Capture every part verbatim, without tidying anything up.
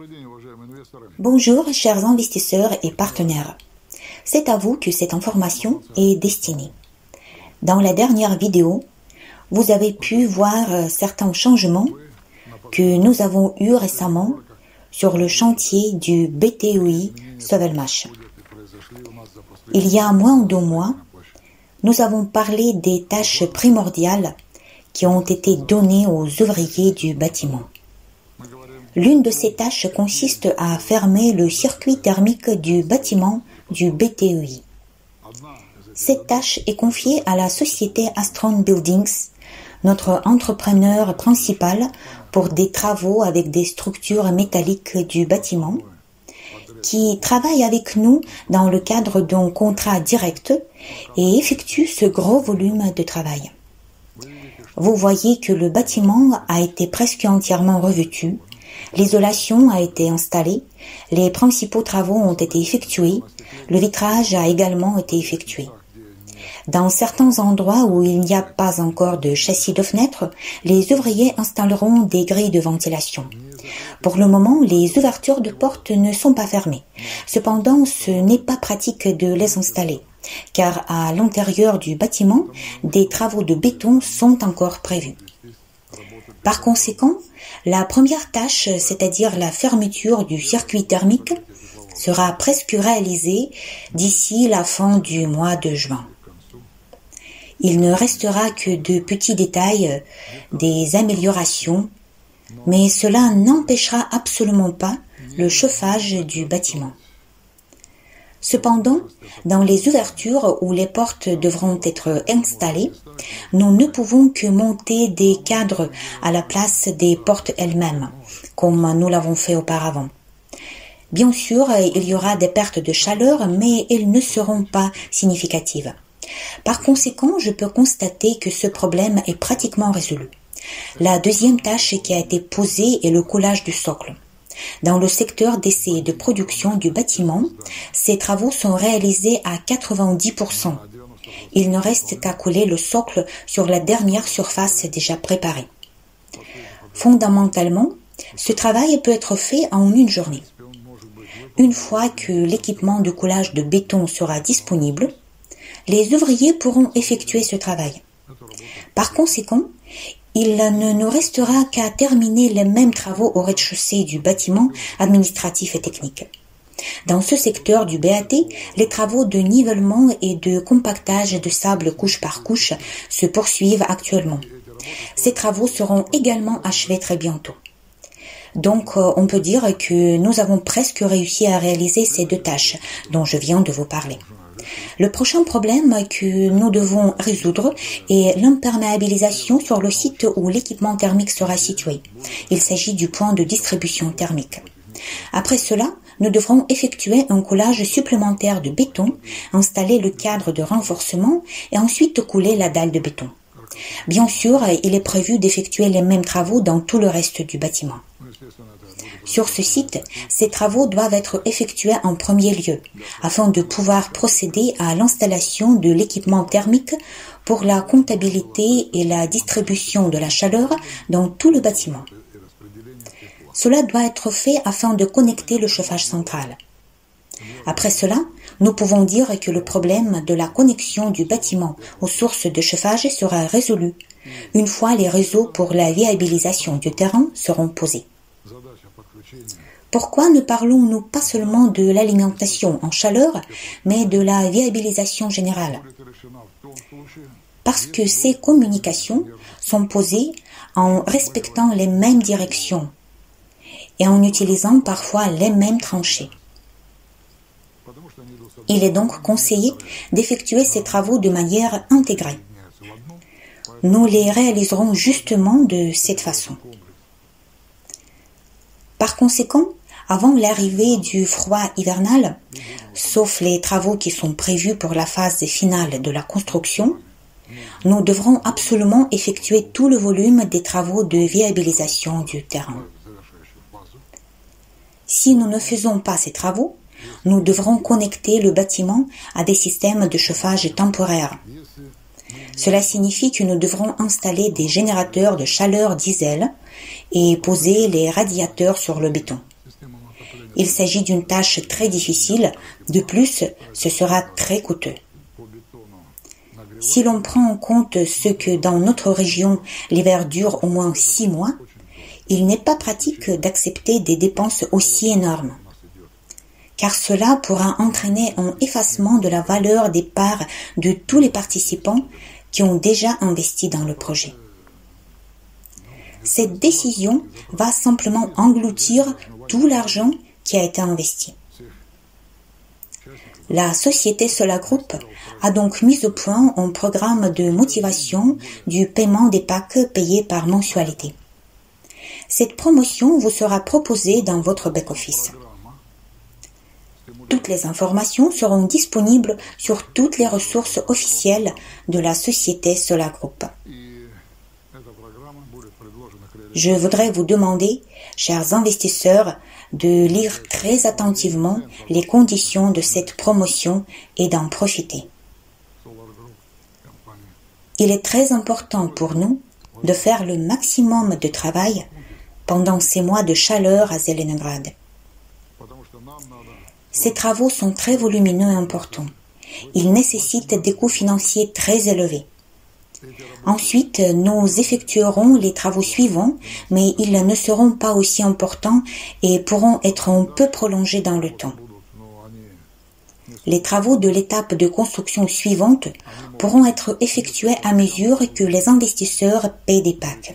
Bonjour chers investisseurs et partenaires. C'est à vous que cette information est destinée. Dans la dernière vidéo, vous avez pu voir certains changements que nous avons eus récemment sur le chantier du B T E I Sovelmash. Il y a moins de deux mois, nous avons parlé des tâches primordiales qui ont été données aux ouvriers du bâtiment. L'une de ces tâches consiste à fermer le circuit thermique du bâtiment du B T E I. Cette tâche est confiée à la société Astron Buildings, notre entrepreneur principal pour des travaux avec des structures métalliques du bâtiment, qui travaille avec nous dans le cadre d'un contrat direct et effectue ce gros volume de travail. Vous voyez que le bâtiment a été presque entièrement revêtu, l'isolation a été installée, les principaux travaux ont été effectués, le vitrage a également été effectué. Dans certains endroits où il n'y a pas encore de châssis de fenêtres, les ouvriers installeront des grilles de ventilation. Pour le moment, les ouvertures de portes ne sont pas fermées. Cependant, ce n'est pas pratique de les installer, car à l'intérieur du bâtiment, des travaux de béton sont encore prévus. Par conséquent, la première tâche, c'est-à-dire la fermeture du circuit thermique, sera presque réalisée d'ici la fin du mois de juin. Il ne restera que de petits détails, des améliorations, mais cela n'empêchera absolument pas le chauffage du bâtiment. Cependant, dans les ouvertures où les portes devront être installées, nous ne pouvons que monter des cadres à la place des portes elles-mêmes, comme nous l'avons fait auparavant. Bien sûr, il y aura des pertes de chaleur, mais elles ne seront pas significatives. Par conséquent, je peux constater que ce problème est pratiquement résolu. La deuxième tâche qui a été posée est le coulage du socle. Dans le secteur d'essai et de production du bâtiment, ces travaux sont réalisés à quatre-vingt-dix pour cent. Il ne reste qu'à couler le socle sur la dernière surface déjà préparée. Fondamentalement, ce travail peut être fait en une journée. Une fois que l'équipement de coulage de béton sera disponible, les ouvriers pourront effectuer ce travail. Par conséquent, il ne nous restera qu'à terminer les mêmes travaux au rez-de-chaussée du bâtiment administratif et technique. Dans ce secteur du B A T, les travaux de nivellement et de compactage de sable couche par couche se poursuivent actuellement. Ces travaux seront également achevés très bientôt. Donc, on peut dire que nous avons presque réussi à réaliser ces deux tâches dont je viens de vous parler. Le prochain problème que nous devons résoudre est l'imperméabilisation sur le site où l'équipement thermique sera situé. Il s'agit du point de distribution thermique. Après cela, nous devrons effectuer un coulage supplémentaire de béton, installer le cadre de renforcement et ensuite couler la dalle de béton. Bien sûr, il est prévu d'effectuer les mêmes travaux dans tout le reste du bâtiment. Sur ce site, ces travaux doivent être effectués en premier lieu, afin de pouvoir procéder à l'installation de l'équipement thermique pour la comptabilité et la distribution de la chaleur dans tout le bâtiment. Cela doit être fait afin de connecter le chauffage central. Après cela, nous pouvons dire que le problème de la connexion du bâtiment aux sources de chauffage sera résolu, une fois les réseaux pour la viabilisation du terrain seront posés. Pourquoi ne parlons-nous pas seulement de l'alimentation en chaleur, mais de la viabilisation générale? Parce que ces communications sont posées en respectant les mêmes directions et en utilisant parfois les mêmes tranchées. Il est donc conseillé d'effectuer ces travaux de manière intégrée. Nous les réaliserons justement de cette façon. Par conséquent, avant l'arrivée du froid hivernal, sauf les travaux qui sont prévus pour la phase finale de la construction, nous devrons absolument effectuer tout le volume des travaux de viabilisation du terrain. Si nous ne faisons pas ces travaux, nous devrons connecter le bâtiment à des systèmes de chauffage temporaires. Cela signifie que nous devrons installer des générateurs de chaleur diesel et poser les radiateurs sur le béton. Il s'agit d'une tâche très difficile. De plus, ce sera très coûteux. Si l'on prend en compte ce que dans notre région, l'hiver dure au moins six mois, il n'est pas pratique d'accepter des dépenses aussi énormes, car cela pourra entraîner un effacement de la valeur des parts de tous les participants qui ont déjà investi dans le projet. Cette décision va simplement engloutir tout l'argent qui a été investi. La société Solar Group a donc mis au point un programme de motivation du paiement des packs payés par mensualité. Cette promotion vous sera proposée dans votre back-office. Toutes les informations seront disponibles sur toutes les ressources officielles de la société Solar Group. Je voudrais vous demander, chers investisseurs, de lire très attentivement les conditions de cette promotion et d'en profiter. Il est très important pour nous de faire le maximum de travail pendant ces mois de chaleur à Zeleningrad. Ces travaux sont très volumineux et importants. Ils nécessitent des coûts financiers très élevés. Ensuite, nous effectuerons les travaux suivants, mais ils ne seront pas aussi importants et pourront être un peu prolongés dans le temps. Les travaux de l'étape de construction suivante pourront être effectués à mesure que les investisseurs paient des packs.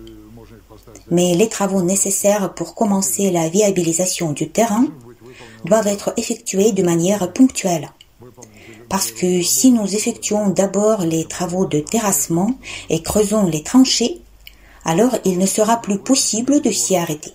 Mais les travaux nécessaires pour commencer la viabilisation du terrain doivent être effectués de manière ponctuelle. Parce que si nous effectuons d'abord les travaux de terrassement et creusons les tranchées, alors il ne sera plus possible de s'y arrêter.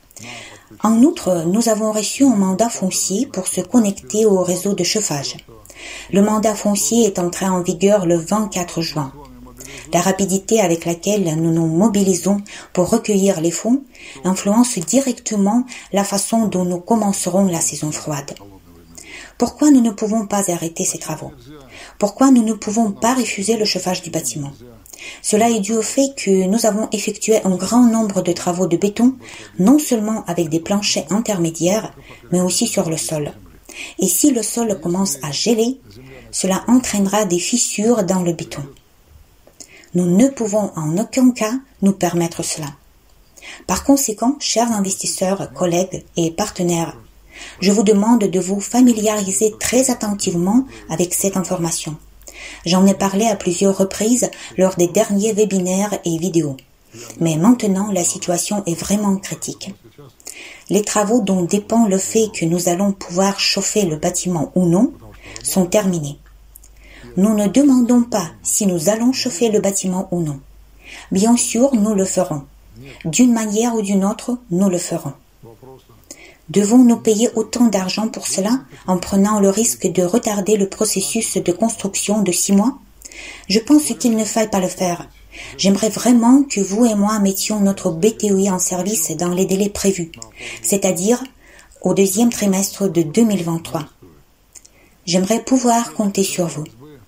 En outre, nous avons reçu un mandat foncier pour se connecter au réseau de chauffage. Le mandat foncier est entré en vigueur le vingt-quatre juin. La rapidité avec laquelle nous nous mobilisons pour recueillir les fonds influence directement la façon dont nous commencerons la saison froide. Pourquoi nous ne pouvons pas arrêter ces travaux? Pourquoi nous ne pouvons pas refuser le chauffage du bâtiment? Cela est dû au fait que nous avons effectué un grand nombre de travaux de béton, non seulement avec des planchers intermédiaires, mais aussi sur le sol. Et si le sol commence à geler, cela entraînera des fissures dans le béton. Nous ne pouvons en aucun cas nous permettre cela. Par conséquent, chers investisseurs, collègues et partenaires, je vous demande de vous familiariser très attentivement avec cette information. J'en ai parlé à plusieurs reprises lors des derniers webinaires et vidéos. Mais maintenant, la situation est vraiment critique. Les travaux dont dépend le fait que nous allons pouvoir chauffer le bâtiment ou non sont terminés. Nous ne demandons pas si nous allons chauffer le bâtiment ou non. Bien sûr, nous le ferons. D'une manière ou d'une autre, nous le ferons. Devons-nous payer autant d'argent pour cela en prenant le risque de retarder le processus de construction de six mois? Je pense qu'il ne faille pas le faire. J'aimerais vraiment que vous et moi mettions notre B T O I en service dans les délais prévus, c'est-à-dire au deuxième trimestre de deux mille vingt-trois. J'aimerais pouvoir compter sur vous.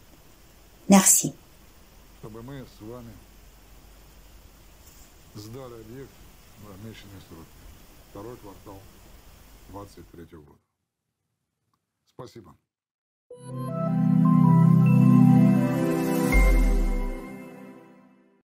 Merci. Второй квартал двадцать третьего года. Спасибо.